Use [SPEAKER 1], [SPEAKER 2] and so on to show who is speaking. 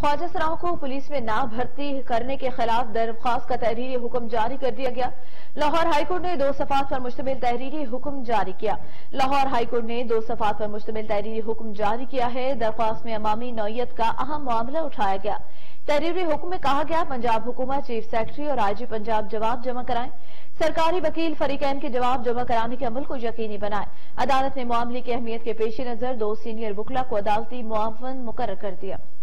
[SPEAKER 1] خواجہ سراوں کو پولیس میں نہ بھرتی کرنے کے خلاف درخواست کا تحریری حکم جاری کر دیا گیا۔ لاہور ہائی کورٹ نے 2 صفحات پر مشتمل تحریری حکم جاری کیا۔ لاہور ہائی کورٹ نے 2 صفحات پر مشتمل تحریری حکم جاری کیا ہے۔ درخواست میں عوامی نوعیت کا اہم معاملہ اٹھایا گیا۔ تحریری حکم میں کہا گیا پنجاب حکومت چیف سیکرٹری اور آئی جی پنجاب جواب جمع کرائیں، سرکاری وکیل فریقین کے جواب جمع کرانے کے عمل کو یقینی بنائیں۔ عدالت نے معاملے کی اہمیت کے پیش نظر 2 سینئر وکلا کو عدالتی معاون مقرر کر دیا۔